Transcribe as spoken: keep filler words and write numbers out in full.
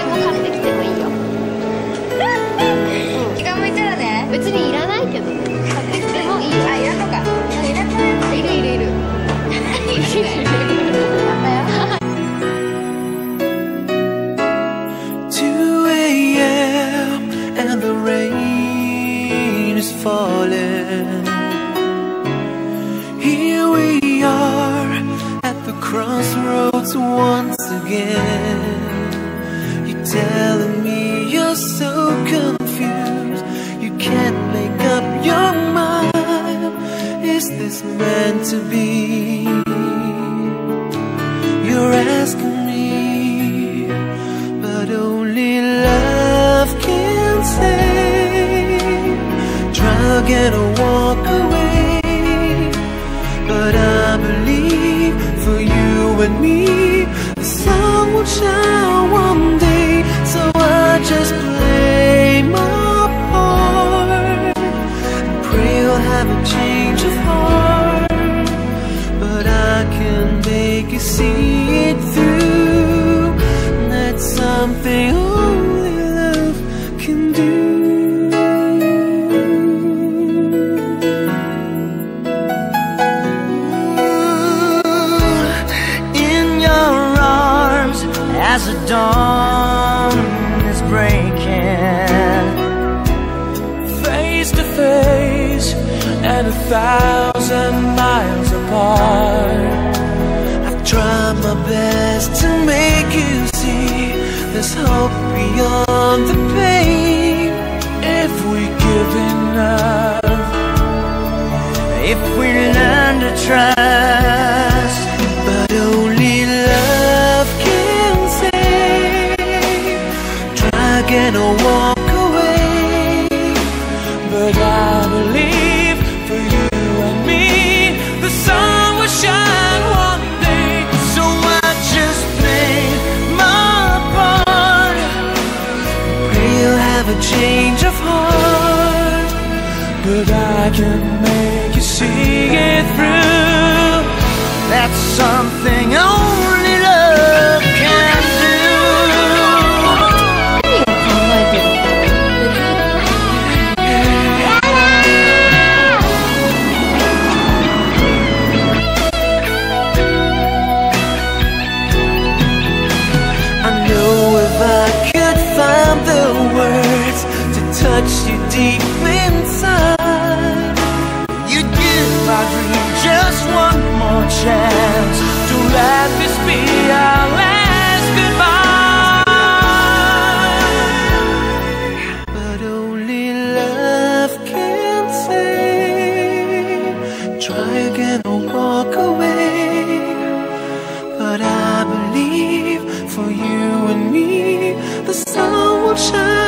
も買ってきてもいいよ。 気が向いたらね。 別にいらないけどね、買ってきてもいいよ。 あ、いらんのか。いらんのやついるいるいる。 two a m and the rain is falling. Here we are at the crossroads once again. You're telling me you're so confused, you can't make up your mind. Is this meant to be? You're asking me, but only love can save. Try again or walk away, but I believe for you and me the sun will shine one day. So I just play my part and pray you'll have a change of heart. But I can make you see it through. That's something only love can do. In your arms as the dawn is breaking, face to face and a thousand miles apart. I've tried my best to make you see there's hope beyond the pain. If we give enough, if we learn to trust, but only love can save. Try again or walk away, but I believe for you and me the sun will shine one day. So I just play my part, pray you'll have a change of heart. But I can make you see it through. That's something only love can do. I know if I could find the words to touch you deep inside, you'd give my dream just one more chance to let this be our last goodbye. But only love can save. Try again or walk away, but I believe for you and me the sun will shine